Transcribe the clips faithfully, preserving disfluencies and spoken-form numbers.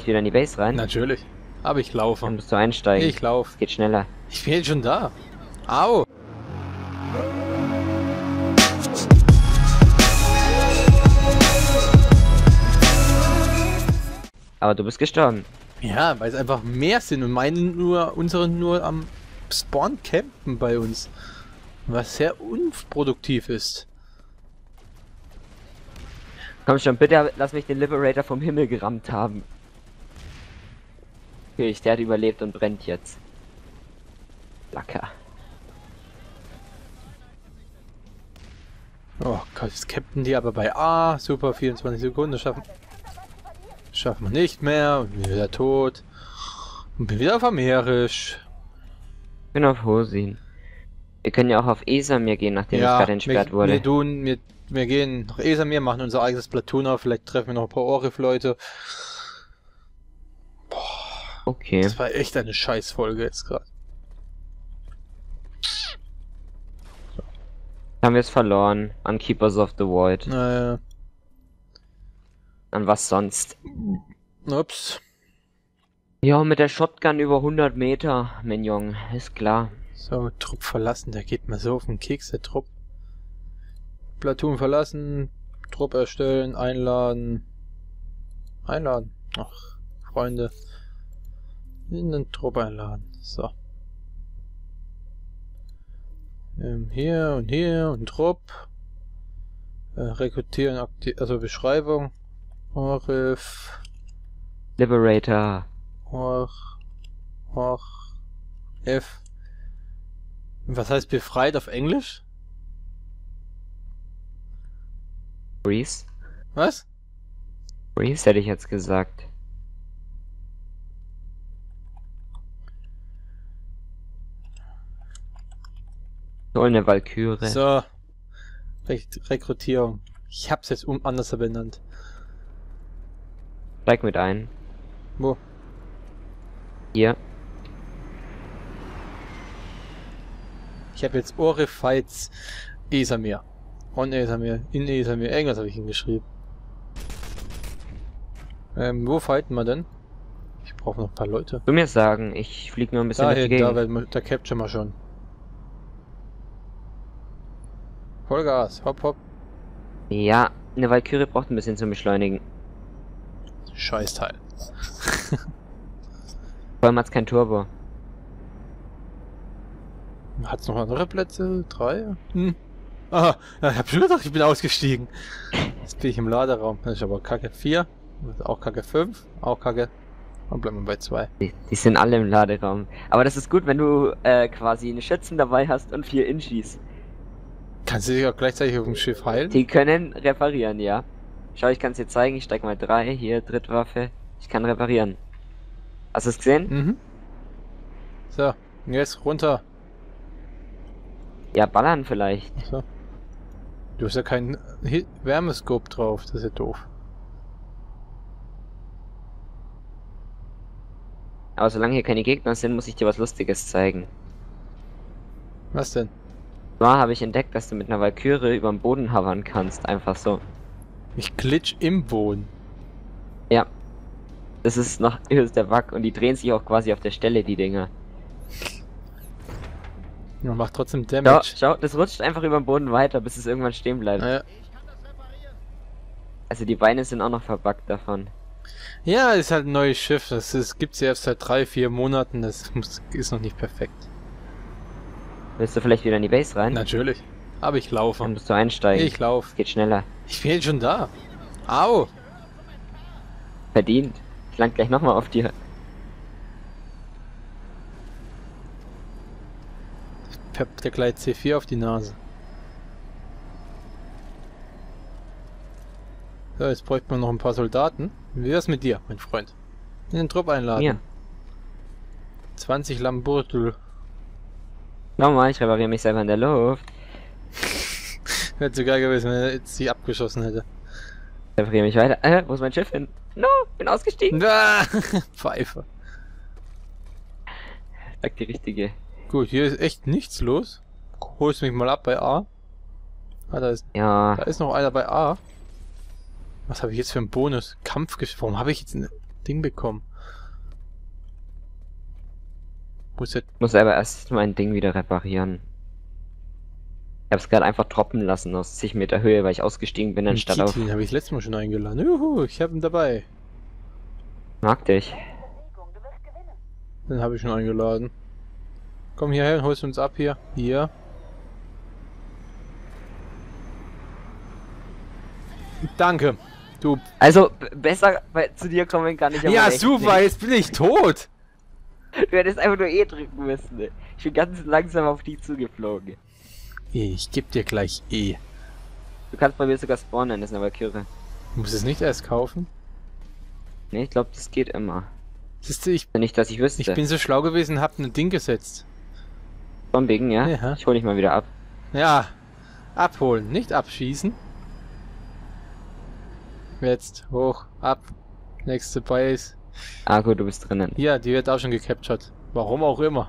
Wieder in die Base rein? Natürlich. Aber ich laufe. Dann musst du einsteigen. Ich laufe. Geht schneller. Ich bin jetzt schon da. Au! Aber du bist gestorben. Ja, weil es einfach mehr sind und meine nur, unsere nur am Spawn campen bei uns. Was sehr unproduktiv ist. Komm schon, bitte lass mich den Liberator vom Himmel gerammt haben. Okay, der hat überlebt und brennt jetzt. Lacker. Oh Gott, jetzt capten die aber bei A. Super, vierundzwanzig Sekunden. Schaffen, schaffen wir nicht mehr. Und bin wieder tot. Und bin wieder auf Amerisch. Ich bin auf Hosin. Wir können ja auch auf Esamir gehen, nachdem Ja, es gerade entsperrt wir, wurde. Wir, tun, wir, wir gehen nach Esamir, machen unser eigenes Platoon auf. Vielleicht treffen wir noch ein paar Orif-Leute. Okay. Das war echt eine Scheißfolge jetzt gerade. Haben wir es verloren an Keepers of the Void. Naja. An was sonst? Ups. Ja, mit der Shotgun über hundert Meter, Mignon, ist klar. So, Trupp verlassen, der geht mir so auf den Keks, der Trupp. Platoon verlassen, Trupp erstellen, einladen. Einladen. Ach, Freunde. In den Trupp einladen. So. Ähm, hier und hier und Trupp. Äh, rekrutieren, aktiv, also Beschreibung. Orif. Liberator. Or. Or. F. Was heißt befreit auf Englisch? Breeze? Was? Breeze hätte ich jetzt gesagt. So eine Valkyrie. So. Re Rekrutierung. Ich hab's jetzt um anders benannt. Steig mit ein. Wo? Hier. Ich habe jetzt Orif Fights Esamir. On Esamir. In Esamir. Irgendwas habe ich hingeschrieben. Ähm, wo fighten wir denn? Ich brauche noch ein paar Leute. Du mir sagen, ich flieg nur ein bisschen Da durch die hinten, da, Gegend. werden wir, da capturen wir schon. Vollgas. Hopp, hopp. Ja, eine Valkyrie braucht ein bisschen zum Beschleunigen. Scheißteil. Vor allem hat's kein Turbo. Hat's noch andere Plätze? Drei? Hm. Ah, ich hab schon gedacht, ich bin ausgestiegen. Jetzt bin ich im Laderaum. Das ist aber Kacke vier. Auch Kacke fünf. Auch Kacke. Und bleiben wir bei zwei. Die, die sind alle im Laderaum. Aber das ist gut, wenn du äh, quasi eine Schützen dabei hast und vier Inchis. Kannst du dich auch gleichzeitig auf dem Schiff heilen? Die können reparieren, ja. Schau, ich kann es dir zeigen. Ich steig mal drei. Hier, Drittwaffe. Ich kann reparieren. Hast du es gesehen? Mhm. So, und jetzt runter. Ja, ballern vielleicht. So. Du hast ja keinen Hit Wärmescope drauf, das ist ja doof. Aber solange hier keine Gegner sind, muss ich dir was Lustiges zeigen. Was denn? Zwar habe ich entdeckt, dass du mit einer Valkyrie über den Boden hovern kannst. Einfach so. Ich glitch im Boden. Ja. Das ist noch ist der Bug. Und die drehen sich auch quasi auf der Stelle, die Dinger. Man macht trotzdem Schau, Damage. schau, das rutscht einfach über den Boden weiter, bis es irgendwann stehen bleibt. Naja. Also die Beine sind auch noch verbuggt davon. Ja, ist halt ein neues Schiff. Das ist, gibt's ja erst seit drei, vier Monaten. Das muss, ist noch nicht perfekt. Willst du vielleicht wieder in die Base rein? Natürlich. Aber ich laufe. Dann musst du einsteigen. Ich laufe. Geht schneller. Ich bin jetzt schon da. Au! Verdient. Ich land gleich nochmal auf dir. Ich hab dir gleich C vier auf die Nase. So, jetzt bräuchte man noch ein paar Soldaten. Wie wär's mit dir, mein Freund? In den Trupp einladen. Mir. zwanzig Lamborghini. Nochmal, ich repariere mich selber in der Luft. Wäre so geil gewesen, wenn er jetzt sie abgeschossen hätte. Ich repariere mich weiter. Äh, wo ist mein Schiff hin? No, bin ausgestiegen. Ah, Pfeife. Sag die richtige. Gut, hier ist echt nichts los. Holst mich mal ab bei A. Ah, da ist, Ja. da ist noch einer bei A. Was habe ich jetzt für einen Bonus? Kampfgeschütz. Warum habe ich jetzt eine Ding bekommen. Muss jetzt... Ich muss aber erst mein Ding wieder reparieren. Ich hab's gerade einfach droppen lassen aus zig Meter Höhe, weil ich ausgestiegen bin, anstatt auf... Den habe ich letztes Mal schon eingeladen. Juhu, ich habe ihn dabei. Mag dich. Den habe ich schon eingeladen. Komm hierher und holst uns ab hier. Hier. Danke. Du. Also, b- besser bei, zu dir kommen kann ich aber Ja, echt super, nicht. jetzt bin ich tot. Du hättest einfach nur E drücken müssen. Ne? Ich bin ganz langsam auf dich zugeflogen. Ich geb dir gleich E. Du kannst bei mir sogar spawnen, das ist eine Valkyrie. Ich muss es nicht erst kaufen. Ne, ich glaube, das geht immer. Siehst du, ich, Nicht, dass ich wüsste. ich bin so schlau gewesen, hab ein Ding gesetzt. Von wegen, ja? Ja. Ich hol dich mal wieder ab. Ja. Abholen, nicht abschießen. Jetzt, hoch, ab. Nächste Base. Ah gut, du bist drinnen. Ja, die wird auch schon gecaptured. Warum auch immer.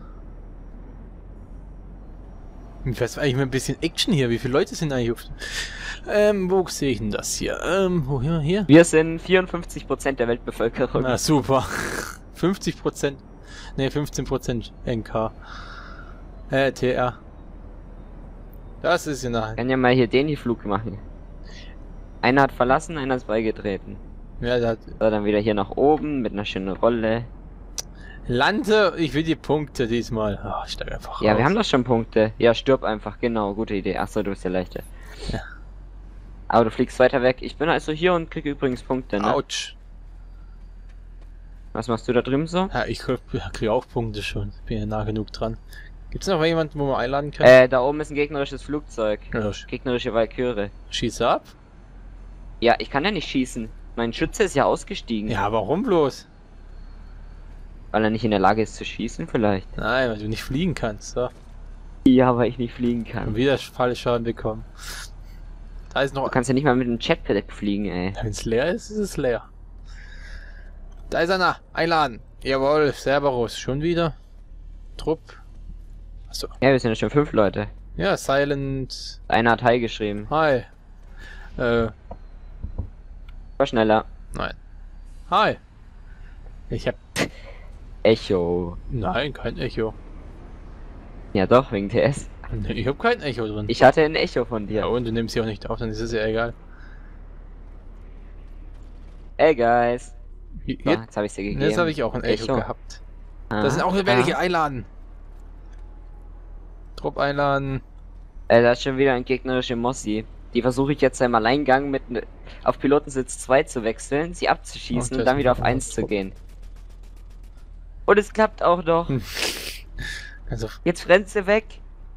Ich weiß eigentlich mal ein bisschen Action hier. Wie viele Leute sind eigentlich auf... Ähm, wo sehe ich denn das hier? Ähm, wo hier? Hier? Wir sind vierundfünfzig Prozent der Weltbevölkerung. Na super. fünfzig Prozent. Ne, fünfzehn Prozent N K. Äh, T R. Das ist ja Ich nah. kann ja mal hier den hier Flug machen. Einer hat verlassen, einer ist beigetreten. Ja, da hat... So, dann wieder hier nach oben mit einer schönen Rolle. Lande, ich will die Punkte diesmal. Oh, ich steig einfach Ja, raus. wir haben doch schon Punkte. Ja, stirb einfach, genau, gute Idee. Achso, du bist der Leichte. Ja. Aber du fliegst weiter weg. Ich bin also hier und krieg übrigens Punkte, ne? Autsch. Was machst du da drüben so? Ja, ich kriege auch Punkte schon. Bin ja nah genug dran. Gibt's noch mal jemanden, wo man einladen kann? Äh, da oben ist ein gegnerisches Flugzeug. Ja, sch- Gegnerische Valkyrie. schieß ab. Ja, ich kann ja nicht schießen. Mein Schütze ist ja ausgestiegen. Ja, warum bloß? Weil er nicht in der Lage ist zu schießen, vielleicht. Nein, weil du nicht fliegen kannst. So. Ja, weil ich nicht fliegen Und kann. wieder Fallschaden bekommen. Da ist noch... Du kannst ja nicht mal mit dem Jetpack fliegen, ey. Wenn es leer ist, ist es leer. Da ist einer. Einladen. Jawohl, Cerberus. Schon wieder. Trupp. Achso. Ja, wir sind ja schon fünf Leute. Ja, Silent. Einer hat Hi geschrieben. Hi. Äh, War schneller. nein. Hi. Ich hab... Echo. Nein, kein Echo. Ja doch, wegen T S. Nee, ich hab kein Echo drin. Ich hatte ein Echo von Ja, dir. und du nimmst sie auch nicht auf, dann ist es ja egal. Ey, guys. So, Jetzt, jetzt habe ich sie gegeben. jetzt habe ich auch ein Echo, Echo. gehabt. Ah, Das sind auch ah. welche einladen. Trupp einladen. Äh, da ist schon wieder ein gegnerische Mossi. Die versuche ich jetzt im Alleingang mit ne, auf Pilotensitz zwei zu wechseln, sie abzuschießen Ach, und das dann wieder ist auf ein eins zu Trupp. gehen. Und es klappt auch noch. Hm. Also, Jetzt rennt sie weg.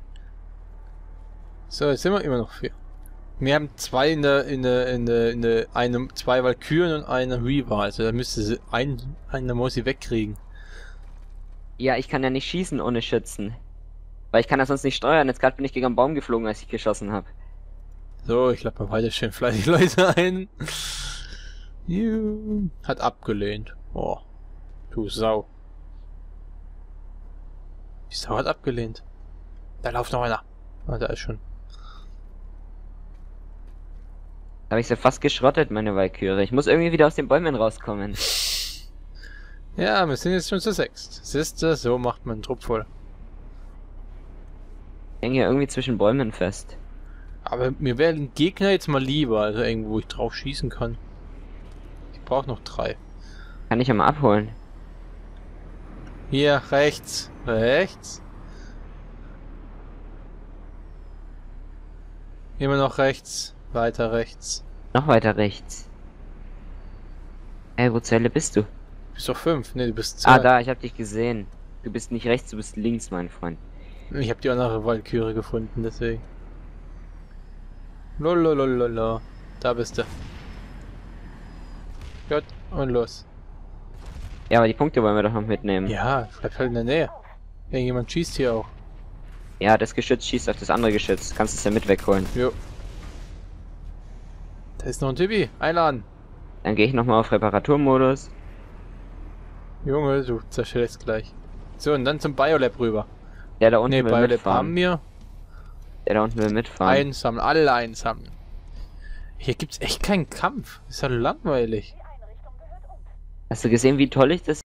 so, jetzt sind wir immer noch vier. Wir haben zwei in der, in der, in der, in der, eine, zwei Valkyren und eine Reaver. Also da müsste sie ein, eine Mosi wegkriegen. Ja, ich kann ja nicht schießen ohne Schützen. Weil ich kann das sonst nicht steuern. Jetzt gerade bin ich gegen einen Baum geflogen, als ich geschossen habe. So, ich lade mal weiter schön fleißig Leute ein. Juhu. Hat abgelehnt. Oh, du Sau. Die Sau hat abgelehnt. Da läuft noch einer. Ah, da ist schon. Da habe ich sie fast geschrottet, meine Valkyrie. Ich muss irgendwie wieder aus den Bäumen rauskommen. Ja, wir sind jetzt schon zu sechst. Siehst du, so macht man einen Trupp voll. Ich hänge hier irgendwie zwischen Bäumen fest. Aber mir wäre ein Gegner jetzt mal lieber, also irgendwo, wo ich drauf schießen kann. Ich brauche noch drei. Kann ich ja mal abholen. Hier, rechts. Rechts. Immer noch rechts. Weiter rechts. Noch weiter rechts. Ey, wo zur Hölle bist du? Bist doch fünf. Ne, du bist zwei. Ah, da, ich hab dich gesehen. Du bist nicht rechts, du bist links, mein Freund. Ich habe die andere Valkyrie gefunden, deswegen. Lololololo. Da bist du. Gut, und los. Ja, aber die Punkte wollen wir doch noch mitnehmen. Ja, bleib halt in der Nähe. Irgendjemand schießt hier auch. Ja, das Geschütz schießt auf das andere Geschütz. Kannst es ja mit wegholen. Jo. Da ist noch ein Typi. Einladen. Dann gehe ich nochmal auf Reparaturmodus. Junge, du zerschellst gleich. So, und dann zum Biolab rüber. Der da unten Ne, will Biolab haben mitfahren. wir. Der da unten will mitfahren. Einsammeln, alle einsammeln. Hier gibt's echt keinen Kampf. Ist ja langweilig. Hast du gesehen, wie toll ich das